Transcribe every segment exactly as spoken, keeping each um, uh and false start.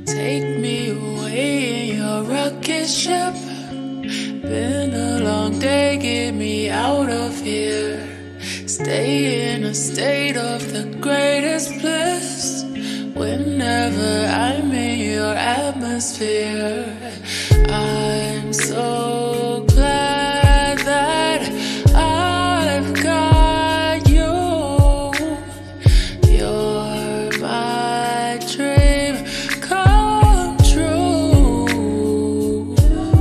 Take me away in your rocket ship. Been a long day, get me out of here. Stay in a state of the greatest bliss. Whenever I'm in your atmosphere, I'm so glad that I've got you. You're my dream come true.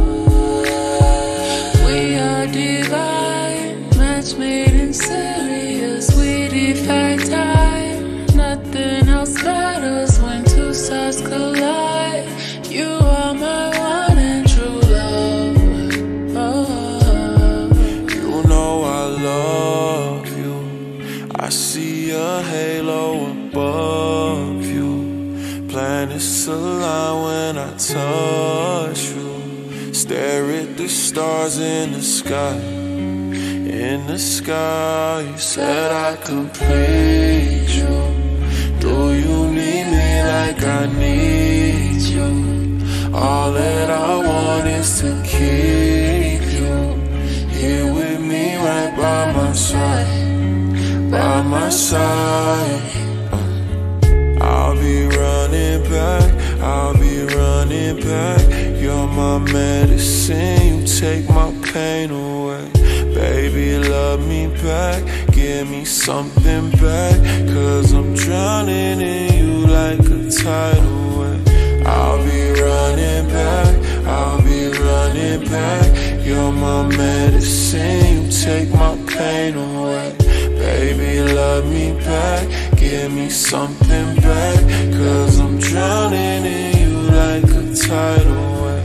We are divine, match made in Sirius. We defy time, nothing else matters when two stars collide. You are my one and true love. Oh. You know I love you. I see a halo above you. Planets align when I touch you. Stare at the stars in the sky. In the sky, you said I complete you. Do you need me like I need you? All that I want is to keep you here with me, right by my side, by my side. I'll be running back, I'll be running back. You're my medicine, you take my pain away. Baby, love me back, give me something back, cause I'm drowning in you like a tidal wave. I'll be running back, I'll be running back. You're my medicine, you take my pain away. Baby, love me back, give me something back, cause I'm drowning in you like a tidal wave.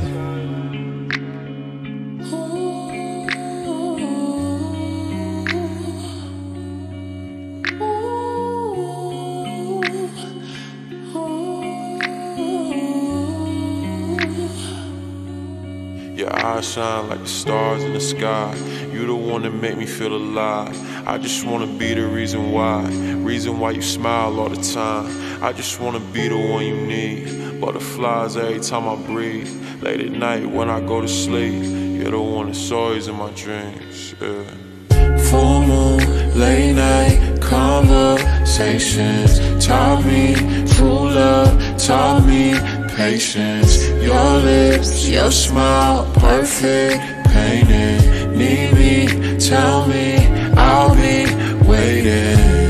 Your eyes shine like the stars in the sky. You the one that make me feel alive. I just wanna be the reason why. Reason why you smile all the time. I just wanna be the one you need. Butterflies every time I breathe. Late at night when I go to sleep. You're the one that's always in my dreams, yeah. Full moon, late night conversations taught me true love, taught me patience. Your lips, your smile, perfect painting. Need me, tell me, I'll be waiting.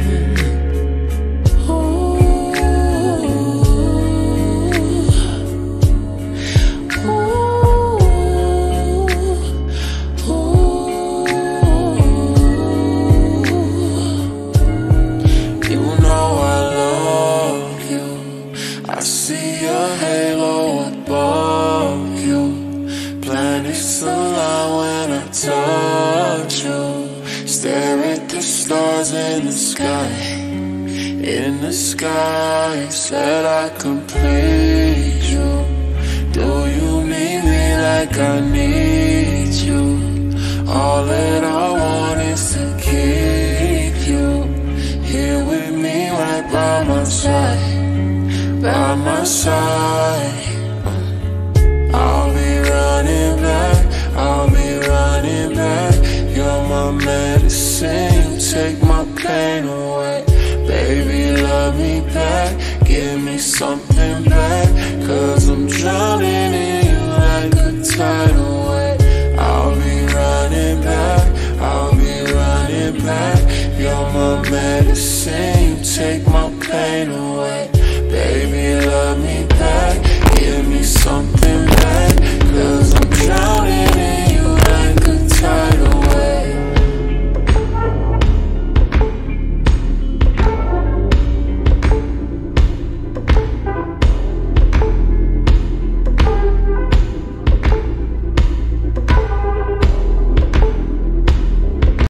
I see a halo above you. Planets align when I touch you. Stare at the stars in the sky. In the sky, said I complete you. Do you need me like I need you? All that I want is to keep you here with me, right by my side, by my side. I'll be running back, I'll be running back. You're my medicine, you take my pain away. Baby, love me back, give me something back, cause I'm drowning in you like a tidal wave. I'll be running back, I'll be running back. You're my medicine, you take my pain away.